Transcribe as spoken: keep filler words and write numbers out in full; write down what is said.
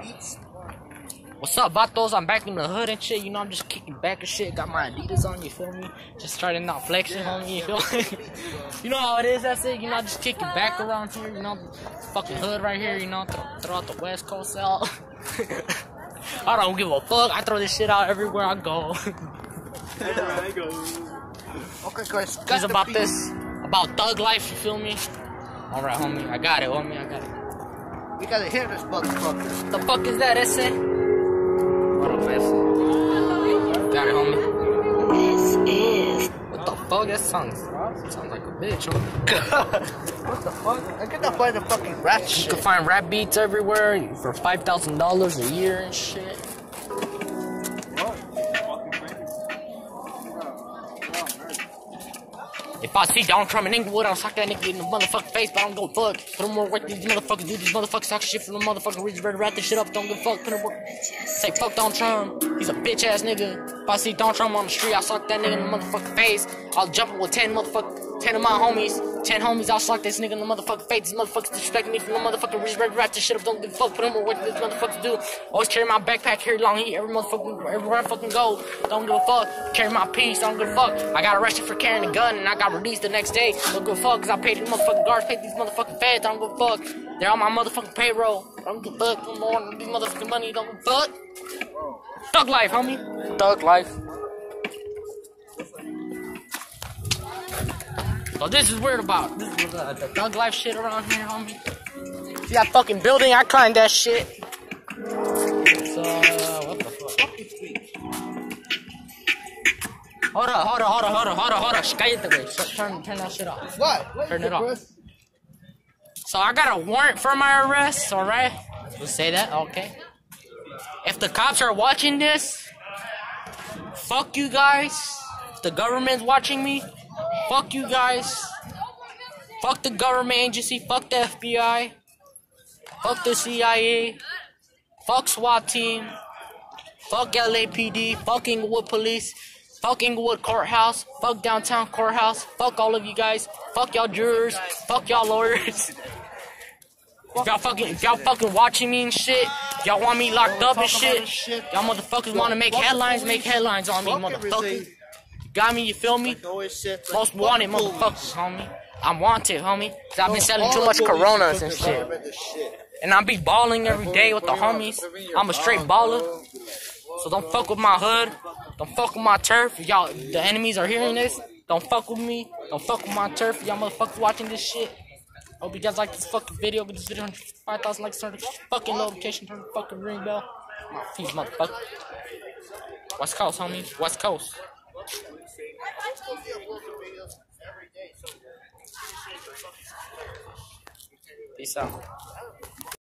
What's up, vatos? I'm back in the hood and shit. You know, I'm just kicking back and shit. Got my Adidas on, you feel me? Just trying to not flexing on me, you feel me? You know how it is, that's it. You know, just kicking back around here, you know, fucking hood right here, you know, th throughout the West Coast out. I don't give a fuck. I throw this shit out everywhere I go. Everywhere I go. Okay, guys. It's about this, about thug life, you feel me? Alright, homie. I got it, homie. I got it. We gotta hear this motherfucker. What the fuck is that, S A? What up, S A? Got it, homie. This is. What the fuck? That sounds, sounds like a bitch, homie. What the fuck? I cannot find the fucking rap You shit. can find rap beats everywhere for five thousand dollars a year and shit. If I see Donald Trump in Inglewood, I'll sock that nigga in the motherfucking face, but I don't give a fuck. Put him more work than these motherfuckers do. These motherfuckers talk shit from the motherfucking rich, better wrap this shit up. Don't give a fuck. Put him work. Say fuck Donald Trump. He's a bitch ass nigga. If I see Donald Trump on the street, I'll sock that nigga in the motherfucking face. I'll jump him with ten motherfuckers. Ten of my homies, ten homies, I'll sock this nigga in the motherfucking face. These motherfuckers disrespect me from the motherfucking rich, better wrap this shit up. Don't give a fuck. Put him more work than these motherfuckers do. Always carry my backpack, carry long heat every motherfucking, everywhere I fucking go. Don't give a fuck. Carry my piece, don't give a fuck. I got arrested for carrying a gun and I got released the next day. Don't give a fuck, cause I paid these motherfucking guards, paid these motherfucking feds. Don't give a fuck. They're on my motherfucking payroll. Don't give a fuck. I'm on these motherfucking money. Don't give a fuck. Thug life, homie. Thug life. So this is weird about this is uh, the thug life shit around here, homie. See that fucking building? I climbed that shit. So uh, what the fuck? Hold up, hold up, hold up, hold up, hold up, hold up. Cállate, güey. Turn, turn that shit off. What? What Turn it off. So I got a warrant for my arrest, alright? We'll say that, okay. If the cops are watching this, fuck you guys. If the government's watching me, fuck you guys. Fuck the government agency. Fuck the F B I. Fuck the C I A. Fuck SWAT team. Fuck L A P D. Fuck Inglewood Police. Fuck Inglewood Courthouse. Fuck Downtown Courthouse. Fuck all of you guys. Fuck y'all jurors. Fuck y'all lawyers. If y'all fucking, if y'all fucking watching me and shit, y'all want me locked up and shit, y'all motherfuckers want to make headlines, make headlines on me, motherfucker. Got me, you feel me? Most wanted motherfuckers, homie. I'm wanted, homie. Cause I've been selling too much Coronas and shit. And I be balling every day with the homies. I'm a straight baller. So don't fuck with my hood. Don't fuck with my turf. Y'all, the enemies are hearing this. Don't fuck with me. Don't fuck with my turf. Y'all motherfuckers watching this shit. Hope you guys like this fucking video. Get this video five thousand likes. Turn the fucking notification. Turn the fucking ring bell. My feet, motherfucker. West Coast, homie. West Coast. Peace out.